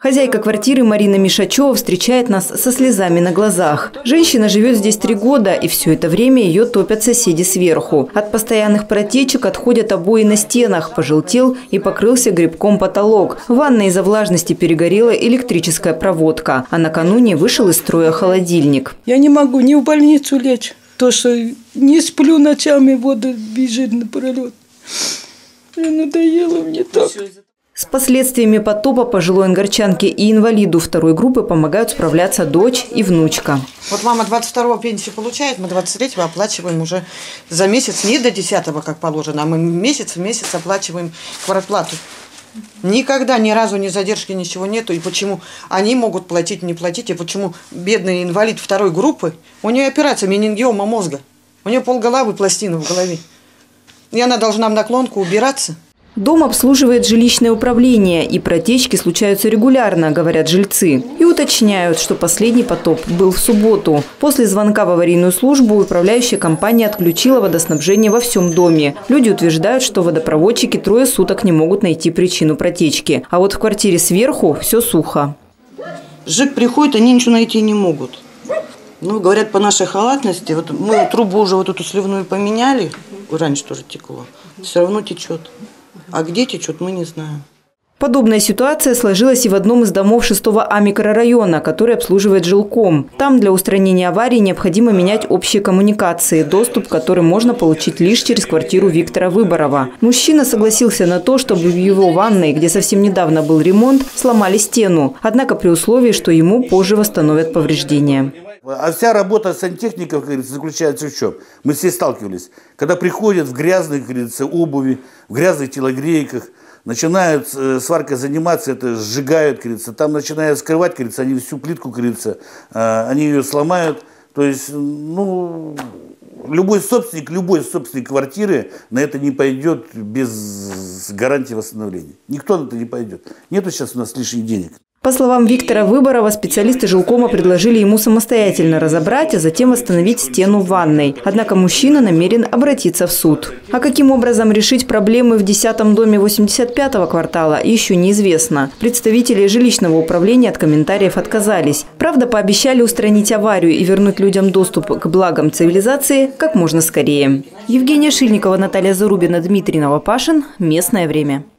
Хозяйка квартиры Марина Мишачева встречает нас со слезами на глазах. Женщина живет здесь 3 года, и все это время ее топят соседи сверху. От постоянных протечек отходят обои на стенах, пожелтел и покрылся грибком потолок. В ванной из-за влажности перегорела электрическая проводка, а накануне вышел из строя холодильник. Я не могу ни в больницу лечь, то что не сплю ночами, вода бежит напролет. Надоело мне так. С последствиями потопа пожилой ангарчанке и инвалиду 2-й группы помогают справляться дочь и внучка. Вот мама 22-го пенсию получает, мы 23-го оплачиваем уже за месяц, не до 10-го, как положено, а мы месяц в месяц оплачиваем квартплату. Никогда ни разу ни задержки, ничего нету. И почему они могут платить, не платить, и почему бедный инвалид 2-й группы, у нее операция менингиома мозга, у нее полголовы пластины в голове. И она должна в наклонку убираться. Дом обслуживает жилищное управление, и протечки случаются регулярно, говорят жильцы. И уточняют, что последний потоп был в субботу. После звонка в аварийную службу управляющая компания отключила водоснабжение во всем доме. Люди утверждают, что водопроводчики 3 суток не могут найти причину протечки. А вот в квартире сверху все сухо. ЖЭК приходит, они ничего найти не могут. Ну, говорят, по нашей халатности, вот мы трубу уже вот эту сливную поменяли, раньше тоже текло, все равно течет. А где течет, мы не знаем. Подобная ситуация сложилась и в одном из домов 6-го А микрорайона, который обслуживает жилком. Там для устранения аварии необходимо менять общие коммуникации, доступ к которым можно получить лишь через квартиру Виктора Выборова. Мужчина согласился на то, чтобы в его ванной, где совсем недавно был ремонт, сломали стену. Однако при условии, что ему позже восстановят повреждения. А вся работа сантехников, как говорится, заключается в чем? Мы все сталкивались. Когда приходят в грязной, как говорится, обуви, в грязных телогрейках, начинают сваркой заниматься, это сжигают, как говорится, там начинают скрывать, как говорится, они всю плитку, как говорится, они ее сломают. То есть, ну, любой собственник квартиры на это не пойдет без гарантии восстановления. Никто на это не пойдет. Нету сейчас у нас лишних денег. По словам Виктора Выборова, специалисты жилкома предложили ему самостоятельно разобрать, а затем восстановить стену в ванной. Однако мужчина намерен обратиться в суд. А каким образом решить проблемы в 10-м доме 85-го квартала, еще неизвестно. Представители жилищного управления от комментариев отказались. Правда, пообещали устранить аварию и вернуть людям доступ к благам цивилизации как можно скорее. Евгения Шильникова, Наталья Зарубина, Дмитрий Новопашин. Местное время.